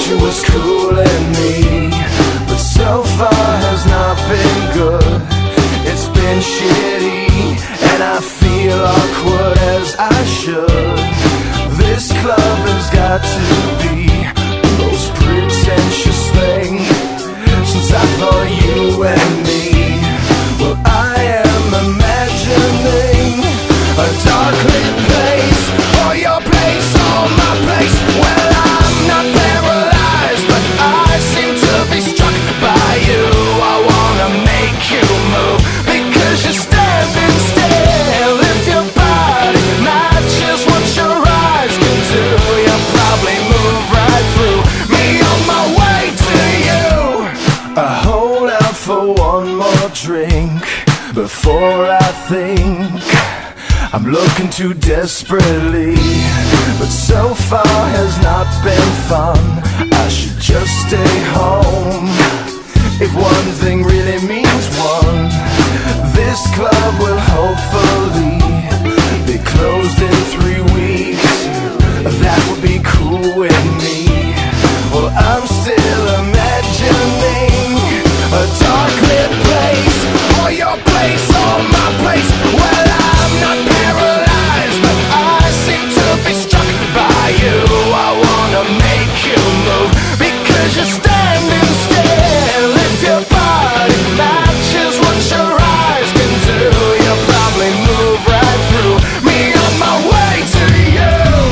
she was cooling me, but so far has not been good. It's been shitty, and I feel awkward as I should. This club has got to be the most pretentious thing since I thought you and me. Well, I am imagining a dark lit place, or your place, or my place. Well, I'm not paralyzed, but I seem to be struck by you. I wanna make you move, because you're standing still. If your body matches what your eyes can do, you'll probably move right through me on my way to you. I hold out for one more drink before I think I'm looking too desperately, but so far has not been fun. I should just stay home. If one thing really means one, this club will hopefully be closed in 3 weeks. That would be cool with me. Well, I'm still imagining a dark lit place, or your place, or my place. Well, I'm not paralyzed, but I seem to be struck by you. I wanna make you move, because you're standing still. If your body matches what your eyes can do, you'll probably move right through me on my way to you.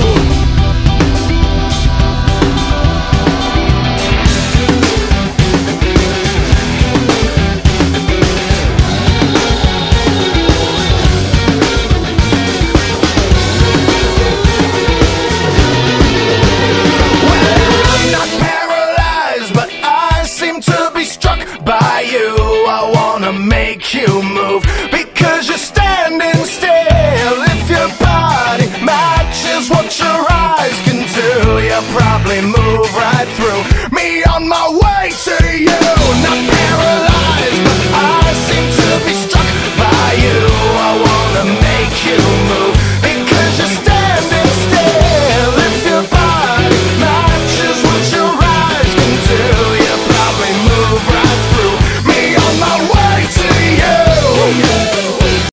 Make you move, because you're standing still. If your body matches what your eyes can do, you'll probably move right through me on my way to you. Not